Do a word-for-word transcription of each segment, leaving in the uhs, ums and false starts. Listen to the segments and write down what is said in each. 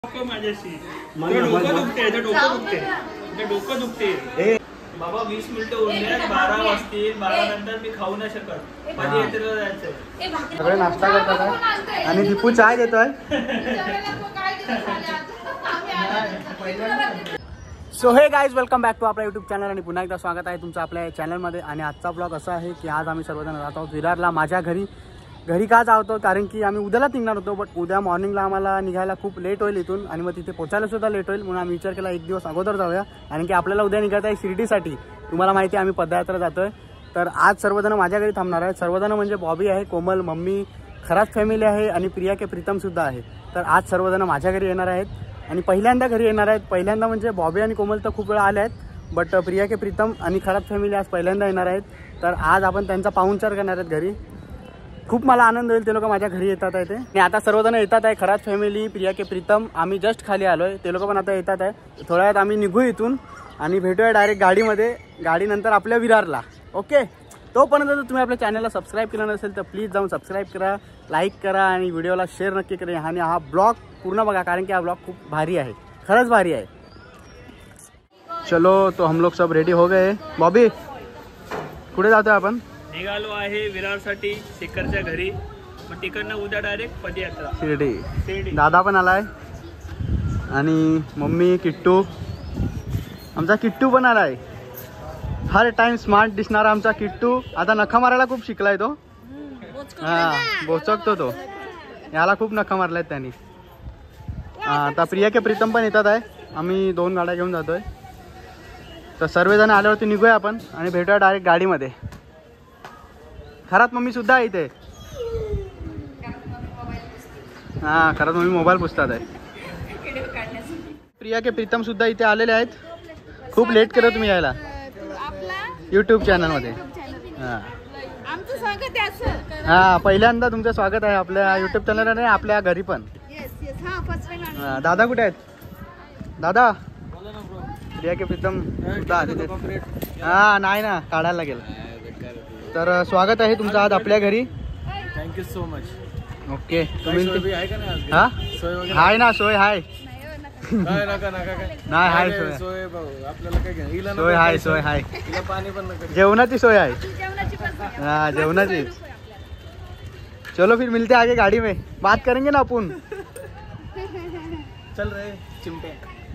माझ्याशी डोकं दुखते डोकं दुखते डोकं दुखते बाबा. वीस मिनिटं उरले, बारा वाजतील. बारा नंतर मी खाऊ नाही शकत. पदयात्रेला जायचंय. सगळे नाश्ता करतात आणि दीपू चाय देतोय. So hey guys, welcome back to आपल्या यूट्यूब चॅनल आणि पुन्हा एकदा स्वागत आहे तुमचं आपल्या चॅनलमध्ये. आणि आजचा ब्लॉग असा आहे की आज आम्ही सर्वजण जात आहोत विरारला. माझ्या घरी घरी का जातो कारण की आम्ही उद्याला निघणार होतो, बट उद्या मॉर्निंगला आम्हाला निघायला खूप लेट होईल इथून आणि मग तिथे पोचायला सुद्धा लेट होईल. म्हणून आम्ही विचार केला एक दिवस अगोदर जाऊया. कारण की आपल्याला उद्या निघायचं आहे शिर्डीसाठी. तुम्हाला माहिती आहे आम्ही पदयात्रा जातोय. तर आज सर्वजण माझ्या घरी थांबणार आहेत. सर्वजण म्हणजे बॉबी आहे, कोमल, मम्मी, खरात फॅमिली आहे आणि प्रिया के प्रीतमसुद्धा आहे. तर आज सर्वजण माझ्या घरी येणार आहेत आणि पहिल्यांदा घरी येणार आहेत. पहिल्यांदा म्हणजे बॉबी आणि कोमल तर खूप वेळा आले आहेत, बट प्रिया के प्रीतम आणि खरात फॅमिली आज पहिल्यांदा येणार आहेत. तर आज आपण त्यांचा पाहुणचार करणार आहेत घरी. खूप मला आनंद होईल ते लोक माझ्या घरी येतात आहे ते. आणि आता सर्वजण येतात आहे. खरात फॅमिली, प्रिया के प्रीतम, आम्ही जस्ट खाली आलो आहे. ते लोक पण आता येतात आहे. थोड्या वेळात आम्ही निघू इथून आणि भेटूया डायरेक्ट गाडीमध्ये. गाडीनंतर आपल्या विरारला. ओके, तोपर्यंत जर तुम्ही आपल्या चॅनलला सबस्क्राईब केलं नसेल तर प्लीज जाऊन सबस्क्राईब करा, लाईक करा आणि व्हिडिओला शेअर नक्की करा. आणि हा ब्लॉग पूर्ण बघा कारण की हा ब्लॉग खूप भारी आहे, खरंच भारी आहे. चलो, तो हम लोग सब रेडी हो गए. बॉबी, कुठे जातोय आपण? निघालो आहे विरारसाठी, शेखरच्या घरी. मग तिकडनं उद्या डायरेक्ट पदयात्रा शिर्डी. शिर्डी. दादा पण आलाय आणि मम्मी, किट्टू, आमचा किट्टू पण आलाय. हर टाइम स्मार्ट दिसणारा आमचा किट्टू. आता नखा मारायला खूप शिकलाय तो. हा, बोचकतो तो. याला खूप नखा मारलायत त्यांनी. आता प्रिया के प्रीतम पण येतात आहे. आम्ही दोन गाड्या घेऊन जातोय. तर सर्वजण आल्यावरती निघूया आपण आणि भेटूया डायरेक्ट गाडीमध्ये. खरात मम्मी सुद्धा आहे इथे. हा, खरात मम्मी मोबाईल पुसतात आहे. प्रिया के प्रीतम सुद्धा इथे आलेले आहेत. खूप लेट करत तुम्ही यायला यूट्यूब चॅनलमध्ये. हां हां, पहिल्यांदा तुमचं स्वागत आहे आपल्या यूट्यूब चॅनलला आणि आपल्या घरी पण. हां, दादा कुठे आहेत? दादा, प्रिया के प्रीतम सुद्धा आलेले. हां, नाही ना, काढायला लागेल. तर स्वागत आहे तुमचं आज आपल्या घरी. Thank you so much. ओके, तुम्ही हां हाय ना, सोय हाय. नाही हाय सोय, सोय हाय, सोय हाय. जेवणाची सोय आहे. हाँ, जेवणाची. चलो फिर मिलते आगे गाड़ी में, बात करेंगे ना अपन. चल रे चिमटे.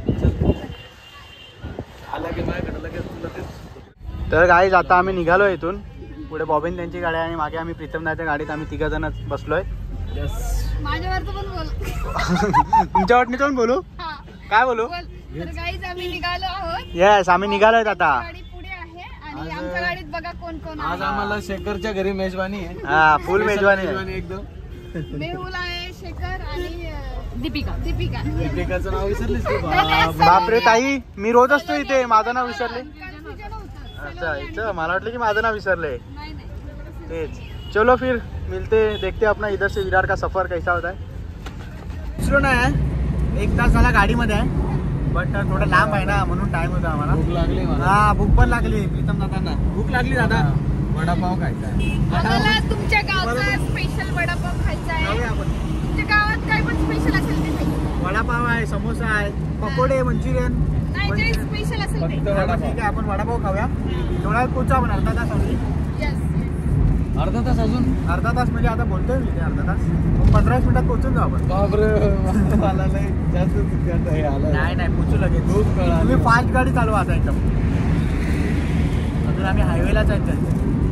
तर गाईज, आता आम्ही निघालो इथून. पुढे बॉबीन त्यांची गाडी आणि मागे आम्ही प्रीतम दाच्या गाडीत आम्ही तिघ जण बसलोय. माझ्यावरती पण बोल. तुमच्या वाटणीचं पण बोलू? काय बोलू? तर गाईज, आम्ही निघालो आहोत. येस, आम्ही निघालोय आता. गाडी पुढे आहे आणि आमच्या गाडीत बघा कोण कोण आहे. आज आम्हाला शेखरच्या घरी मेजवानी आहे. हा, फुल मेजवानी आहे. एकदम. मेहुल आहे, शेखर आणि दीपिका. दीपिका दीपिकाचं नाव विसरलीस तू? बापरे ताई, मी रोज असतो इथे. माझं नाव विसरले. कन्फ्युजन होतं. अच्छा, इथं मला वाटलं की माझं नाव विसरले. नाही नाही. तेच. चलो फिर मिलते, देखते अपना इधर से विरार का सफर कैसा होता है. दुसरं नाही आहे, एक तास झाला गाडीमध्ये आहे, बट थोडं लांब आहे ना म्हणून टाइम होता आम्हाला. भूक लागली मला. हा, भूक पण लागली प्रीतम दादांना. भूक लागली दादा. वडापाव खायचा आहे. आम्हाला तुमच्या गावचा स्पेशल वडापाव खायचा आहे. तुमच्या गावात काय पण स्पेशल असेल ते खायचं. वडापाव आहे, समोसा आहे, पकोडे, मंचुरियन. नाही, जे स्पेशल असेल ते. ठीक आहे, आपण वडापाव खाऊया. थोडा वेळ पोहोचू आपण. अर्धा तास आधी. यस. अर्धा तास अजून? अर्धा तास म्हणजे आता बोलतोय मी ते अर्धा तास. मग पंधरा मिनिटात पोहोचून जाऊ आपण. मला नाही जास्त. नाही नाही, पोहोचू लगेच. तुम्ही फास्ट गाडी चालवा आता एकदम. अजून आम्ही हायवेलाच आहे.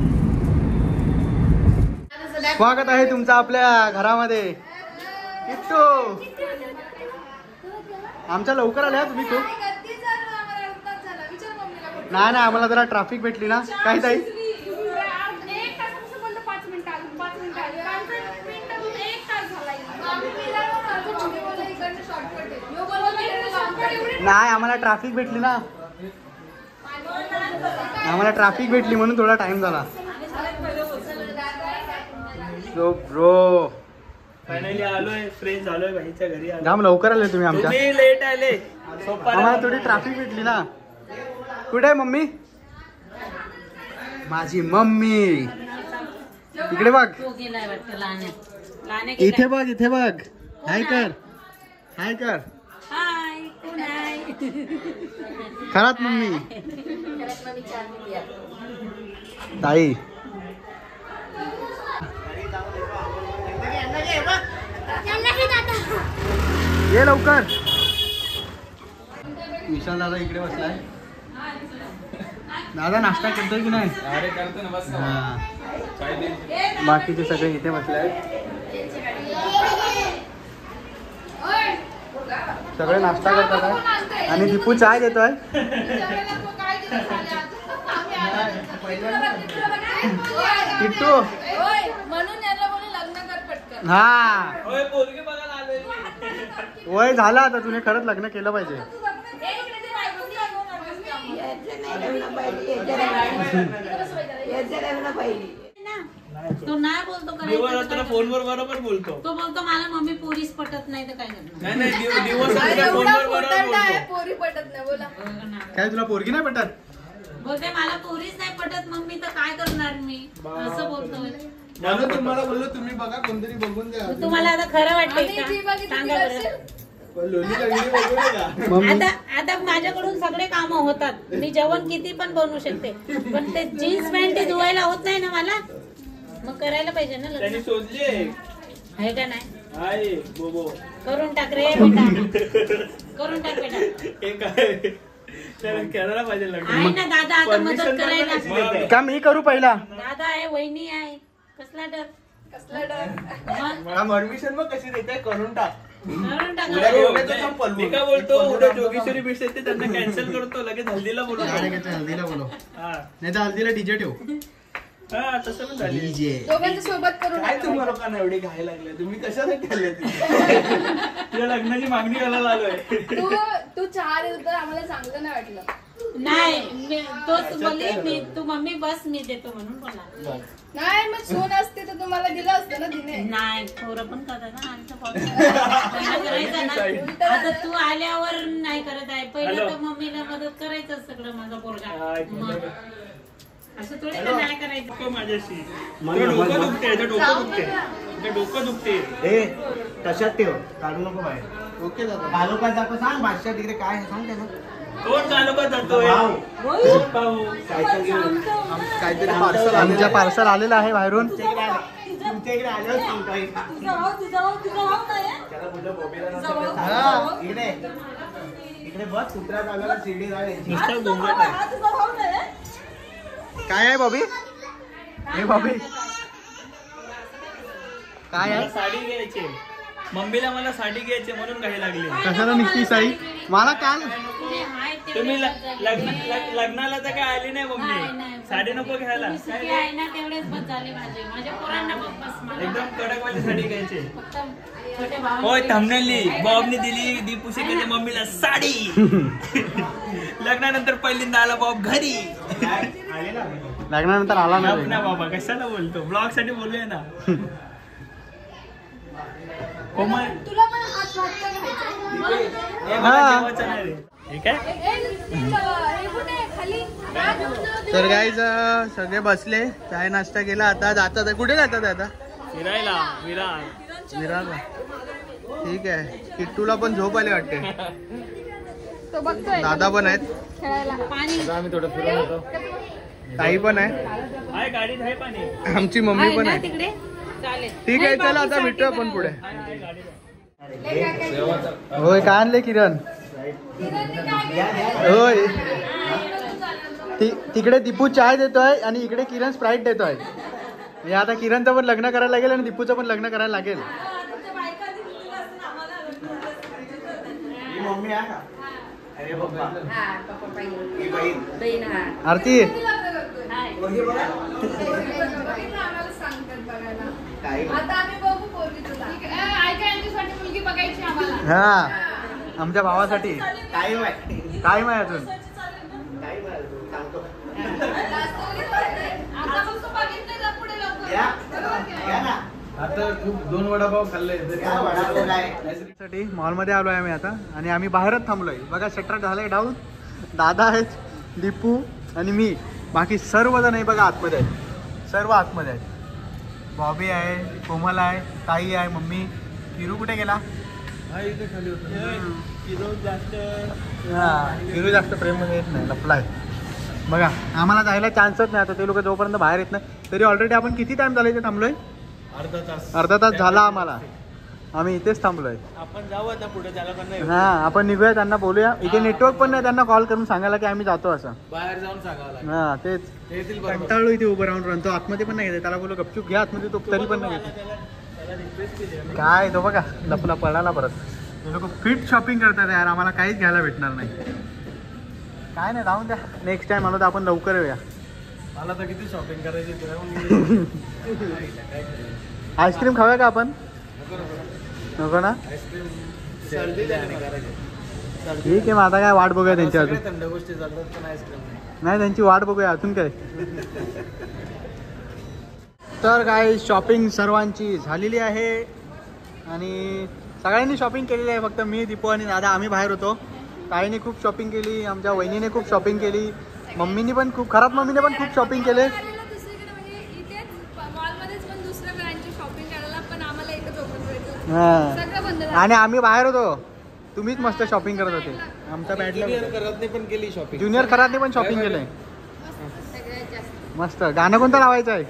स्वागत आहे तुमचं आपल्या घरामध्ये. किट्टू, आमच्या लवकर आल्या तुम्ही खूप. नाही नाही, आम्हाला जरा ट्रॅफिक भेटली ना. काय ताई? नाही, आम्हाला ट्रॅफिक भेटली ना. आम्हाला ट्रॅफिक भेटली म्हणून थोडा टाइम झाला. सो ब्रो, फायनली आलोय, फ्रेंड झालोय भाईच्या घरी. जाम लवकर आले तुम्ही. आमच्या लेट आले. आम्हाला थोडी ट्रॅफिक भेटली ना. कुठे आहे मम्मी? माझी मम्मी इकडे बघ. इथे बघ, इथे बघ. हाय कर, हाय कर. हाय कोण आहे खरात मम्मी ताई ये लवकर. विशाल दादा इकडे बसलाय. दादा नाश्ता करतोय की नाही? अरे करतो ना बस. बाकीचे सगळे इथे बसले आहेत. सगळे नाश्ता करतात आहे. आणि दीपू चाय देतोय. किट्टू हा वय झालं आता तुने खरंच लग्न केलं पाहिजे. तो नाही बोलतो फोनवर बरोबर बोलतो. तो बोलतो मला मम्मी पोरीस पटत नाही तर काय करणार. नाही नाही दिवस फोनवर बरोबर बोलतो. पोरी पटत नाही बोला. काय तुला पोरगी नाही पटत? बोलते मला पोरीच नाही पटत मम्मी तर काय करणार मी असं बोलतोय. म्हणून तुम्हाला बोललो तुम्ही बघा कोणतरी बघून द्या. तुम्हाला आता खरं वाटतंय आम्ही जी का बघितली सांगा ती बरं. असेल. पण लोणीचा व्हिडिओ बघू नका. आता आता माझ्याकडून सगळे काम होतात. मी जेवण किती पण बनवू शकते पण ते जीन्स पॅन्ट धुवायला होत नाही ना मला. मग करायला पाहिजे ना त्यांनी लग्न. शोधली आहे का नाही आहे बोबो. करून टाक रे बेटा करून टाक बेटा. हे काय त्याला करायला पाहिजे लग्न. आहे ना दादा आता मदत Permission करायला. पण नाही देते. का मी करू पहिला? दादा आहे वहिनी आहे कसला डर. कसला डर. मग मला परमिशन मग कशी देते करून टाक. करून टाक. उद्या जेवणाचं काम पलवून. मी काय बोलतो उद्या जोगेश्वरी भेट येते त्यांना कॅन्सल करतो लगेच हल्दीला बोलतो. हल्दीला बोलो. हा नाही तर हल्दीला डीजे ठेव. हा तसं पण झाली. डीजे दोघांच्या सोबत करून काय टाका. तुम्हाला लोकांना एवढे घाय लागले तुम्ही कशासाठी आले तुला लग्नाची मागणी करायला आलोय. तू तू चहा दिलं तर आम्हाला चांगलं नाही वाटलं. नाही मी तोच बोलली मी तू मम्मी बस मी देतो म्हणून बोला. नाही मग सून असते तर तुम्हाला दिलं असतं ना तिने. नाही पोरं पण करतात ना आमचं पहिलं करायचं ना. आता तू आल्यावर नाही करत आहे पहिलं हॅलो. तर मम्मीला मदत करायचं सगळं माझा हा, पोरगा. एक मग मिनिट. असं थोडी ना नाही करायचं. नको माझ्याशी. तुझं डोकं दुखते तुझं डोकं दुखते तुझं डोकं दुखते. ए तशात ठेव काढू नको बाहेर. ओके दादा. तालुका जातो सांग भाषा तिकडे काय आहे सांग त्याला. कोण तालुका जातोय? भाऊ. कोण भाऊ? सायकल घेऊन काहीतरी पार्सल आमच्या पार्सल आलेलं आहे बाहेरून. तुमच्या इकडे आल्यावर सांगता येईल. हा, इकडे इकडे बस कुत्र्या चालवायला शिडी जायची. नुसतं गोंगाट आहे. काय आहे बॉबी? हे बॉबी काय मला आहे? साडी घ्यायची. मम्मीला मला साडी घ्यायची म्हणून काही लागली. कशाला निघती साई? मला काल ते आहे तेवढे तुम्ही ल- बस झाले. लग्न लग- लग्नाला तर काय आली नाही नाही, मम्मी. नाही. साडी नको घ्यायला. तुम्ही सुखी आहे ना तेवढेच बस झाले माझे. माझ्या पोरांना बघ बस मला. एकदम कडकवाली साडी घ्यायची. फक्त छोटे भावांना होय थंबनेली बॉबने दिली दीपू शेट्टीच्या मम्मीला साडी. लग्नानंतर पहिल्यांदा आला बॉब घरी. लग्नानंतर आला गप नाही. ना बाबा कशाला बोलतो ब्लॉग साठी बोलूया ना. कोमल तुला पण हात वाटतं घ्यायचं. हे मला हा. जेवायचं नाही रे. ठीक आहे. ए, हे कुठे आहे? खाली. तर गाईज सगळे बसले चाय नाश्ता केला. आता जातात कुठे जातात आता? फिरायला विरार. विरारला. ठीक आहे. किट्टूला पण झोप आली वाटते. तो बघतोय दादा पण आहेत. खेळायला. पाणी आम्ही थोडं फिरून होतो. ताई पण आहे. आहे गाडीत आहे पाणी. आमची मम्मी आहे पण ना आहे. तिकडे चालेल. ठीक आहे चला आता भेटू आपण पुढे. होय काय आणले किरण? होय ति- तिकडे दीपू चाय देतोय आणि इकडे किरण स्प्राईट देतोय. हे आता किरणचं पण लग्न करायला लागेल आणि दीपूचं पण लग्न करायला लागेल. मम्मी आहे का? अरे पप्पा ही बहीण. आरती आम्हाला सांगतात बघायला. काही आता आम्ही बघू पोरगी तुला. ऐका यांच्यासाठी मुलगी बघायची आम्हाला. हा आमच्या भावासाठी काही माहिती टाइम आहे अजून. काही माहिती सांगतो. आता फक्त बघितलं का पुढे लवकर. या या ना. आता खूप दोन वडापाव खाल्ले या वडापाव काय? साठी मॉलमध्ये आलो आहे आम्ही आता आणि आम्ही बाहेरच थांबलोय. बघा शटर झालंय डाऊन. दादा आहेत, दीपू आणि मी. बाकी सर्वजण आहे बघा आतमध्ये आहेत. सर्व आतमध्ये आहेत. बॉबी आहे, कोमल आहे, ताई आहे, मम्मी. किरू कुठे गेला? हा इथे खाली होतं. जास्त हा किरू जास्त प्रेममध्ये येत नाही, लपलाय बघा. आम्हाला जायला चान्सच नाही आता, ते लोक जोपर्यंत बाहेर येत नाही. तरी ऑलरेडी आपण किती टाइम झाला इथे थांबलोय? अर्धा तास अर्धा तास झाला आम्हाला. आम्ही इथेच थांबलोय. आपण जाऊ आता पुढे, त्याला पण नाही हा आपण निघूया, त्यांना बोलूया. इथे नेटवर्क पण नाही, त्यांना कॉल करून सांगायला की आम्ही जातो असं. बाहेर जाऊन सांगावं हा तेच लागेल. कंटाळलो इथे उभं राहून राहून. तो आतमध्ये पण नाही घेते, त्याला बोललो गपचूप घ्या आतमध्ये, तो तरी पण नाही घेते. त्याला रिक्वेस्ट केली काय तो बघा लपला पळाला परत. ते लोक फिट शॉपिंग करतात यार, आम्हाला काहीच घ्यायला भेटणार नाही. काय नाही राहून द्या, नेक्स्ट टाइम आलो तर आपण लवकर येऊया. मला तर किती शॉपिंग करायची तुला. आईस्क्रीम खाऊया का आपण? नको ना? आईस्क्रीम सर्दी झाली करायची. ठीक आहे, मग आता काय वाट बघूया त्यांची अजून. थंड गोष्टी चालतात पण आईस्क्रीम नाही त्यांची वाट बघूया अजून काय. तर काय शॉपिंग सर्वांची झालेली आहे आणि सगळ्यांनी शॉपिंग केलेली आहे. फक्त मी, दीपू आणि दादा आम्ही बाहेर होतो. ताईने खूप शॉपिंग केली, आमच्या वहिनीने खूप शॉपिंग केली, मम्मीने पण खूप, खरात मम्मीने पण खूप शॉपिंग केले. हा आणि आम्ही बाहेर होतो, तुम्हीच मस्त शॉपिंग करत होते. आमच्या बॅटला खरातने पण केली शॉपिंग. ज्युनियर खरातने पण शॉपिंग केलंय. मस्त. गाणं कोणतं लावायचं आहे?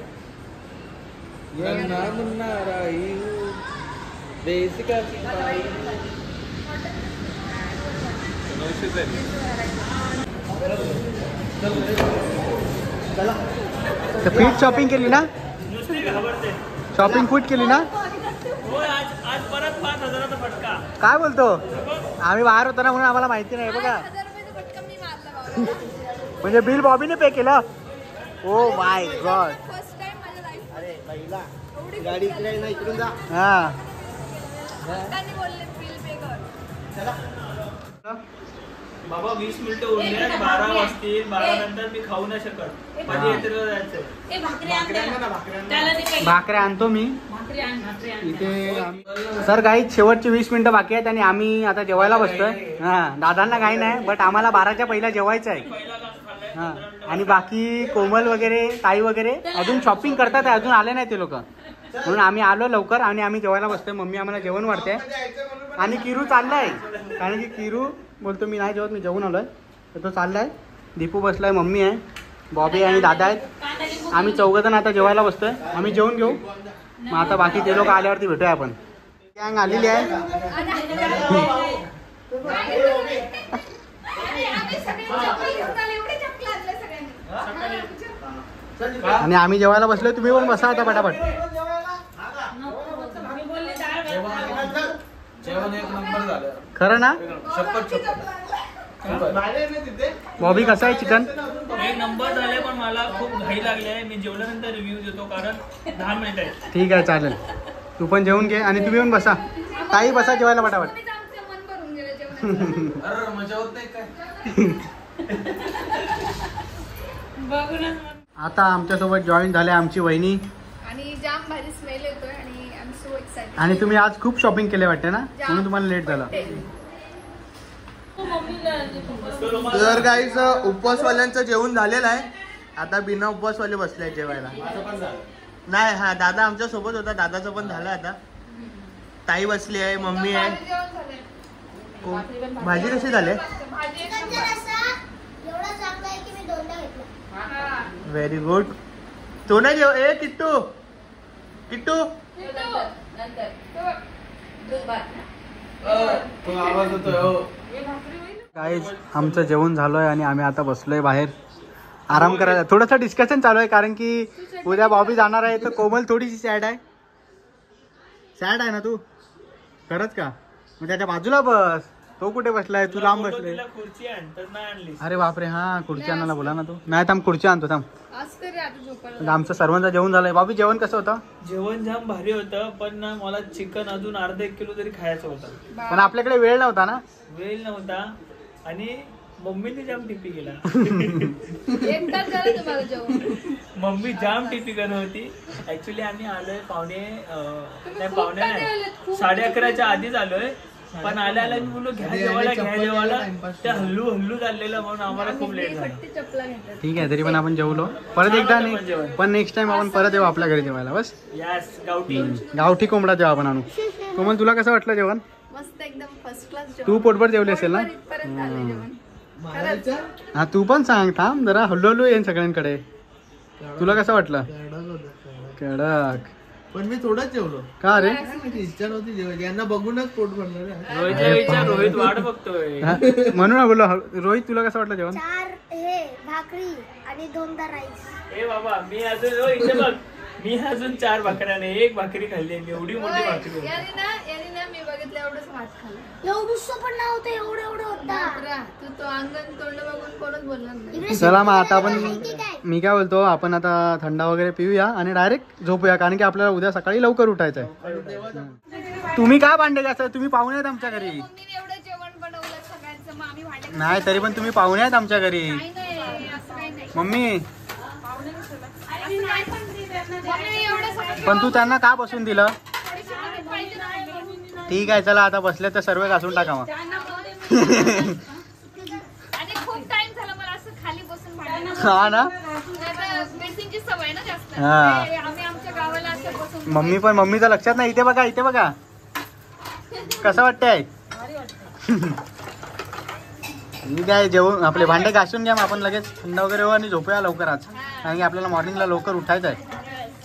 फीट शॉपिंग केली ना? नुसती घाबरते. शॉपिंग फूट केली ना? होय, आज आज परत पाच हजाराचा फटका. काय बोलतो? आम्ही बाहेर होतो ना म्हणून आम्हाला माहिती नाही. बघा म्हणजे बिल बॉबीने पे केलं. Oh my god. गाडी इकडे ना, इकडून जा. हा बाबा वीस मिनिटं उरले, बारा वाजतील. बारा नंतर मी खाऊ नाही शकत. पदयात्रेला जायचंय. ए, भाकरी आण त्याला. त्याला दे काही. भाकऱ्या आणतो मी भाकरी आण, भाकरी आण. इथे. आम्ही सर काही शेवटचे वीस मिनिटं बाकी आहेत आणि आम्ही आता जेवायला बसतोय. हा दादांना काही नाही, बट आम्हाला बाराच्या पहिला जेवायचं आहे. पहिला घास खाल्लाय. हा आणि बाकी कोमल वगैरे ताई वगैरे अजून शॉपिंग करतात, अजून आले नाही ते लोक, म्हणून आम्ही आलो लवकर आणि आम्ही जेवायला बसतोय. मम्मी आम्हाला जेवण वाढते आणि किरू चाललाय, कारण की किरू बोलतो मी नाही जेवत, मी जेवून आलोय. तर तो चाललाय. दीपू बसलाय, मम्मी आहे, बॉबी आणि दादा आहेत. आम्ही चौघजण आता जेवायला बसतोय. आम्ही जेवून घेऊ, मग आता बाकी ते लोक आल्यावरती भेटूया आपण. गँग आलेली आहे. आणि आम्ही जेवायला बसलोय, तुम्ही पण बसा आता पटापट. जेवण एक नंबर झालं. खरं ना? शपथ शपथ. बॉबी कसं आहे चिकन? एक नंबर झाले, पण मला खूप घाई लागली आहे. मी जेवल्यानंतर रिव्ह्यू देतो, कारण दहा मिनिट आहे. ठीक आहे चालेल. तू पण जेवून घे आणि तुम्ही पण बसा. ताई बसा जेवायला पटापट. अरे मजा होत नाही काय? आता आमच्यासोबत जॉईन झाले आमची वहिनी. आणि जाम भारी स्मेल येतोय आणि आय एम सो एक्साइटेड. आणि तुम्ही आज खूप शॉपिंग केले वाटते ना, म्हणून तुम्हाला लेट झाला. तर गाईस उपवासवाल्यांचं जेवण झालेलं आहे. आता बिना उपवासवाले बसले जेवायला. नाही हा दादा आमच्या सोबत होता, दादाचं पण झालं. आता ताई बसली आहे, मम्मी आहे. भाजी कशी झाली? Very good. तो नाही जेव. ए किट्टू किट्टू आवाज होतो. गाईज आमचं जेवण झालंय आणि आम्ही आता बसलोय बाहेर आराम करायला. थोडंसं डिस्कशन चालू आहे, कारण की उद्या बॉबी जाणार आहे. तर कोमल थोडीशी सॅड आहे. सॅड आहे ना तू? खरंच का? मग त्याच्या बाजूला बस. तो कुठे बसलाय? तू लांब बसले. खुर्ची आण, तर नाही आणली. अरे बापरे, हा खुर्ची आणायला बोला ना तू. नाही थांब, खुर्ची आणतो थांब. आज तरी आता झोपायला. आमचं सर्वांचं जेवण झालंय. बॉबी जेवण कसं होतं? जेवण जाम भारी होतं, पण ना मला चिकन अजून अर्धा एक किलो तरी खायचं होतं. पण आपल्याकडे वेळ नव्हता ना. वेळ नव्हता आणि मम्मीने जाम टिपी केला. एक तास झालं तुम्हाला जेवण. मम्मी जाम टिपी करत होती. ऍक्च्युली आम्ही आलोय पावणे नाही पावणे नाही साडे अकराच्या आधीच आलोय. पण आल्या आल्या मी बोललो घ्या जेवायला घ्या जेवायला. ते हल्लू हल्लू चाललेलं, म्हणून आम्हाला खूप लेट झालं. चपला घेतला. ठीक आहे, तरी पण आपण जेवलो. परत एकदा नाही, पण नेक्स्ट टाइम आपण परत येऊ आपल्या घरी जेवायला. बस यस, गावठी गावठी कोंबडा जेव्हा आपण आणू. कोमल तुला कसं वाटलं जेवण? मस्त एकदम फर्स्ट क्लास जेवण. तू पोटभर जेवली असेल ना? पोटभर झालंय जेवण. महाराजच्या हा तू पण सांग, थांब जरा हल्लो हल्लो येईन सगळ्यांकडे. तुला कसं वाटलं? कडक होतं, कडक. कडक. पण मी थोडंच जेवलो. का रे? काय माहिती, इच्छा नव्हती जेवायची. यांना बघूनच पोट भरलं रे. रोहितला विचार, रोहित वाट बघतोय. हा, म्हणून ना बोललो. रोहित तुला कसं वाटलं जेवण? चार हे भाकरी आणि दोनदा राईस. ए बाबा मी अजून ओ, इथे बघ, मी अजून चार भाकऱ्याने एक भाकरी खाल्ली, एवढी मोठी भाकरी होती. याने ना याने ना मी बघितलं एवढंच भात खाल्लं. एवढंसं पण नव्हतं, एवढं एवढं होता. बापरा, तू तो अंगण तोंड बघून कोणच बोलणार नाही. चला मग आता आपण, मी काय बोलतो, आपण आता थंडा वगैरे पिऊया आणि डायरेक्ट झोपूया, कारण की आपल्याला उद्या सकाळी लवकर उठायचं आहे. तुम्ही काय भांडे घासता? तुम्ही पाहुणे आहेत आमच्या घरी. मम्मीने एवढं जेवण बनवलं सगळ्यांचं, मग आम्ही भांडे नाही तरी पण तुम्ही पाहुणे आहेत आमच्या घरी. नाही नाही असं काही नाही. मम्मी मम्मीने एवढं सगळं पण तू त्यांना का बसून दिलं? थोडीशी मदत पाहिजे ना. ठीक आहे चला, आता बसले तर सर्व घासून टाका मग. आणि खूप टाइम झाला मला असं खाली बसून भांडण. हा ना, मेसिंगची सवय ना जास्त. हा. ते आम्ही आमच्या गावाला असं बसून मम्मी पण, मम्मीचं लक्षात नाही. इथे बघा, इथे बघा कसं वाटतंय. मी काय जेवण, आपले भांडे घासून घ्या, मग आपण लगेच थंड वगैरे होऊ आणि झोपूया लवकर आज, कारण की आपल्याला मॉर्निंगला लवकर उठायचं आहे.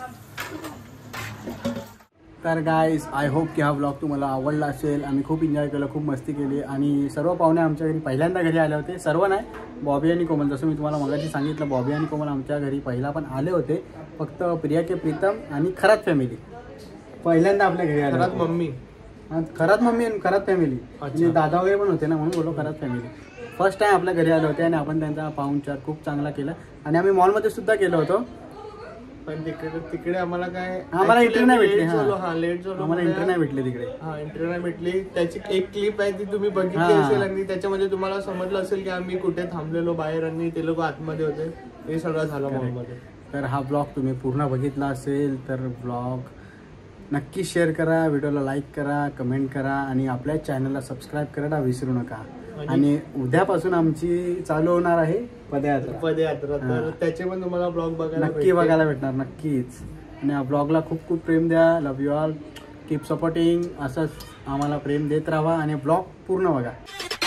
तर गाईज, आय होप की हा ब्लॉग तुम्हाला आवडला असेल. आम्ही खूप एन्जॉय केलं, खूप मस्ती केली आणि सर्व पाहुणे आमच्या घरी पहिल्यांदा घरी आले होते. सर्व नाही, बॉबी आणि कोमल. जसं मी तुम्हाला मगाशी सांगितलं, बॉबी आणि कोमल आमच्या घरी पहिला पण आले होते. फक्त प्रिया के प्रीतम आणि खरात फॅमिली पहिल्यांदा आपल्या घरी आले. घरात मम्मी, खरात मम्मी आणि खरात फॅमिली म्हणजे दादा वगैरे पण होते ना, म्हणून बोलो खरात फॅमिली. फर्स्ट टाइम आपल्या घरी आले होते आणि आपण त्यांचा पाहुणचार खूप चांगला केला. आणि आम्ही मॉलमध्ये सुद्धा गेलो होतो, पण तिकडे तिकडे आम्हाला काय आम्हाला एंट्री नाही भेटली. लेट झालो. हा लेट झालो, आम्हाला एंट्री नाही भेटली तिकडे. हा एंट्री नाही भेटली. त्याची एक क्लिप आहे ती तुम्ही बघितली हा. असेल आणि त्याच्यामध्ये तुम्हाला समजलं असेल की आम्ही कुठे थांबलेलो बाहेर आणि ते लोक आतमध्ये होते. हे सगळं झालं मॉलमध्ये. तर हा ब्लॉग तुम्ही पूर्ण बघितला असेल तर ब्लॉग नक्की शेअर करा, व्हिडिओला लाईक करा, कमेंट करा आणि आपल्या चॅनलला सबस्क्राईब करायला विसरू नका. आणि उद्यापासून आमची चालू होणार आहे पदयात्रा. पदयात्रा, तर त्याचे पण तुम्हाला ब्लॉग बघायला नक्की बघायला भेटणार, नक्कीच. आणि या ब्लॉगला खूप खूप प्रेम द्या. Love you all, keep supporting. असंच आम्हाला प्रेम देत राहा आणि ब्लॉग पूर्ण बघा.